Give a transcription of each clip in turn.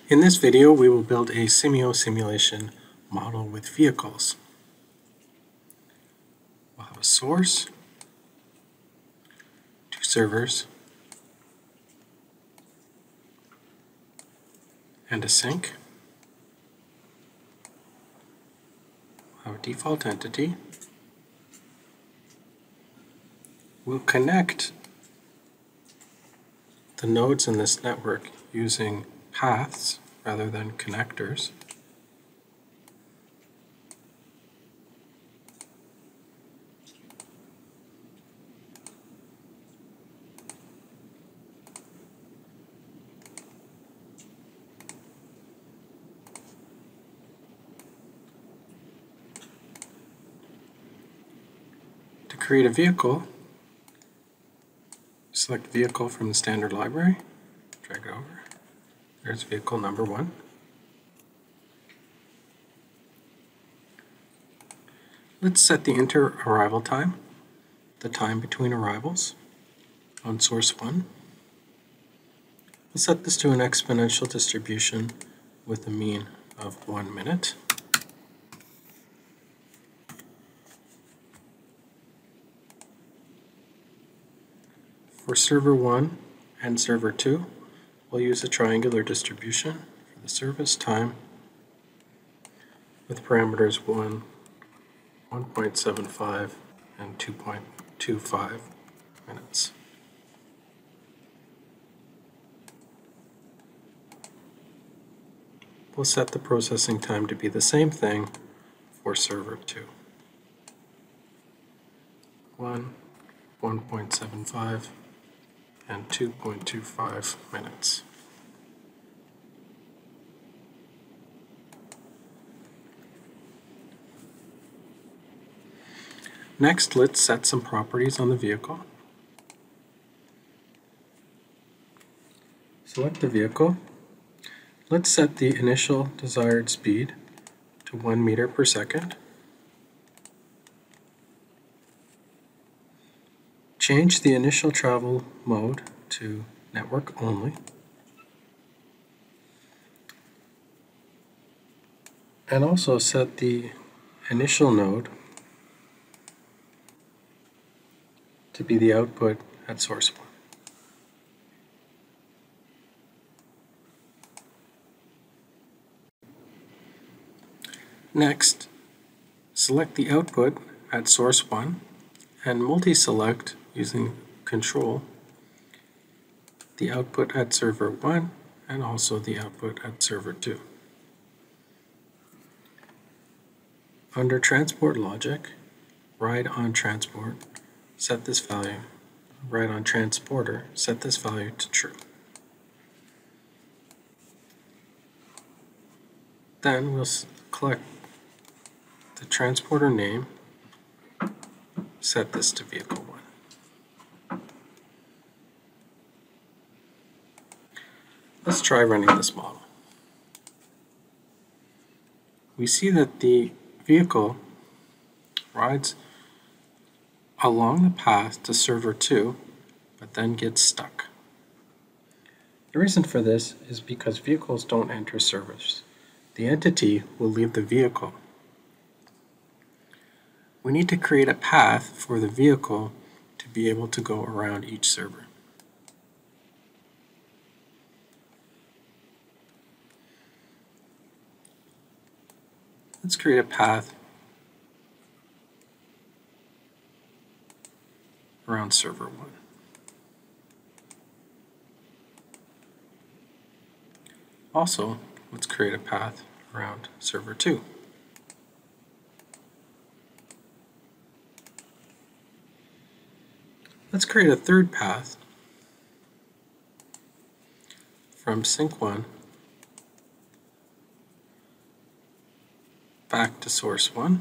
In this video, we will build a Simio Simulation model with vehicles. We'll have a source, two servers, and a sink. We'll have a default entity. We'll connect the nodes in this network using paths rather than connectors. To create a vehicle, select vehicle from the standard library, drag it over. There's vehicle number 1. Let's set the inter-arrival time, the time between arrivals, on source 1. We'll set this to an exponential distribution with a mean of 1 minute. For server 1 and server 2, we'll use a triangular distribution for the service time with parameters 1, 1.75, and 2.25 minutes. We'll set the processing time to be the same thing for server 2. 1, 1.75, and 2.25 minutes. Next, let's set some properties on the vehicle. Select the vehicle. Let's set the initial desired speed to 1 meter per second. Change the initial travel mode to network only. And also set the initial node to be the output at source 1. Next, select the output at source 1 and multi-select using control the output at server 1 and also the output at server 2. Under transport logic, ride on transport, set this value, ride on transporter, set this value to true. Then we'll collect the transporter name, set this to vehicle 1. Let's try running this model. We see that the vehicle rides along the path to server 2, but then gets stuck. The reason for this is because vehicles don't enter servers. The entity will leave the vehicle. We need to create a path for the vehicle to be able to go around each server. Let's create a path around server 1. Also, let's create a path around server 2. Let's create a third path from sink 1 back to source 1.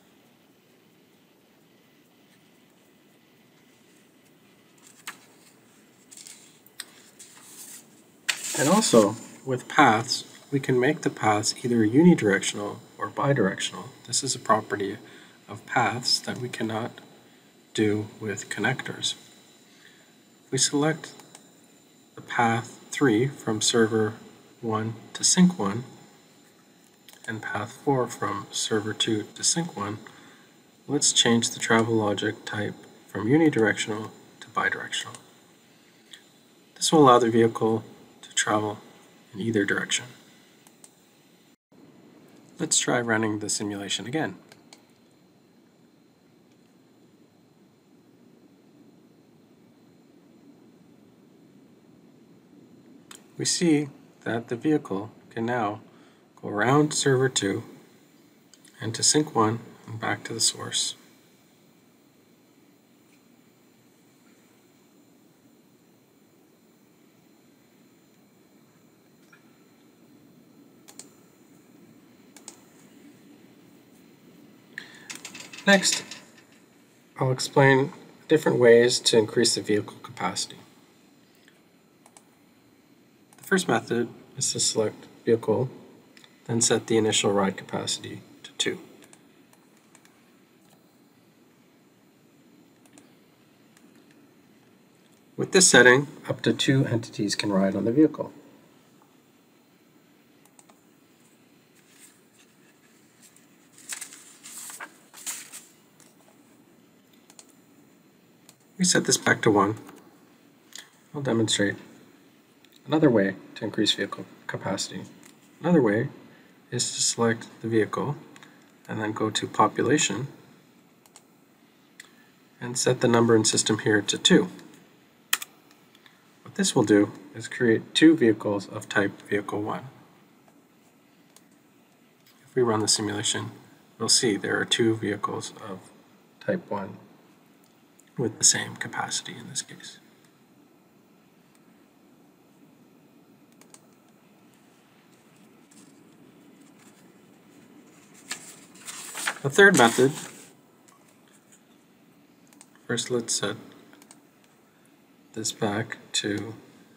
And also, with paths, we can make the paths either unidirectional or bidirectional. This is a property of paths that we cannot do with connectors. We select the path 3 from server 1 to sync 1 and path 4 from server 2 to sync 1, let's change the travel logic type from unidirectional to bidirectional. This will allow the vehicle to travel in either direction. Let's try running the simulation again. We see that the vehicle can now go around server 2 and to sync 1 and back to the source. Next, I'll explain different ways to increase the vehicle capacity. The first method is to select vehicle, then set the initial ride capacity to 2. With this setting, up to 2 entities can ride on the vehicle. We set this back to 1. I'll demonstrate another way to increase vehicle capacity. Another way is to select the vehicle and then go to population and set the number in system here to 2. What this will do is create 2 vehicles of type vehicle 1. If we run the simulation, we'll see there are 2 vehicles of type 1 with the same capacity in this case. The third method, first let's set this back to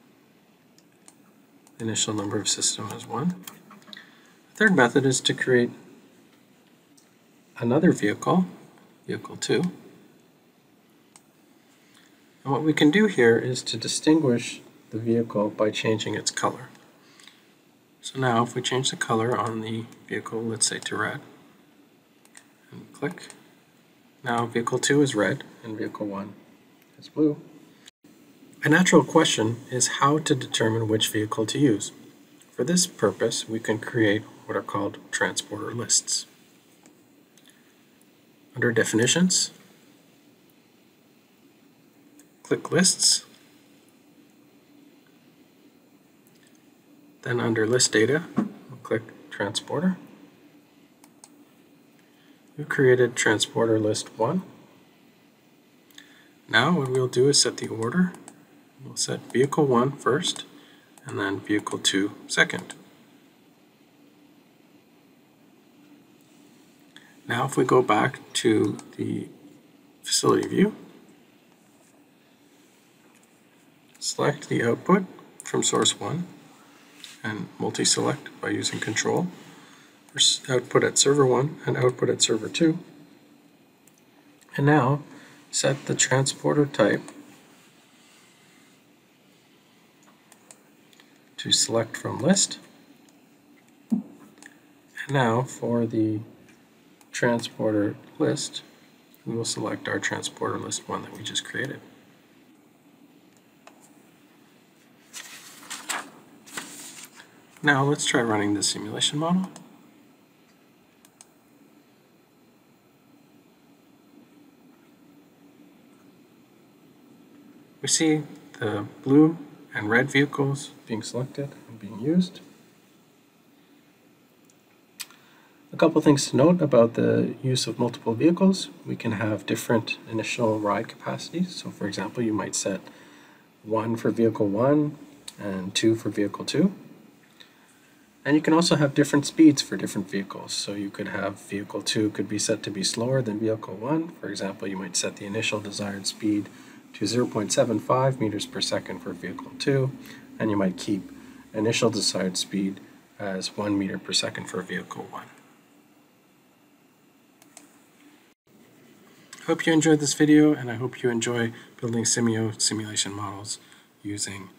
the initial number of system as 1. The third method is to create another vehicle, vehicle 2. And what we can do here is to distinguish the vehicle by changing its color. So now if we change the color on the vehicle, let's say to red, and click, now vehicle 2 is red and vehicle 1 is blue. A natural question is how to determine which vehicle to use. For this purpose, we can create what are called transporter lists. Under definitions, click lists, then under list data, we'll click transporter. We've created transporter list 1. Now what we'll do is set the order. We'll set vehicle 1 first and then vehicle 2 second. Now if we go back to the facility view, select the output from source 1 and multi-select by using control for output at server 1 and output at server 2. And now set the transporter type to select from list. And now for the transporter list, we will select our transporter list 1 that we just created. Now let's try running the simulation model. We see the blue and red vehicles being selected and being used. A couple things to note about the use of multiple vehicles. We can have different initial ride capacities. So for example, you might set 1 for vehicle 1 and 2 for vehicle 2. And you can also have different speeds for different vehicles. So you could have vehicle 2 could be set to be slower than vehicle 1. For example, you might set the initial desired speed to 0.75 meters per second for vehicle 2, and you might keep initial desired speed as 1 meter per second for vehicle 1. I hope you enjoyed this video, and I hope you enjoy building Simio simulation models using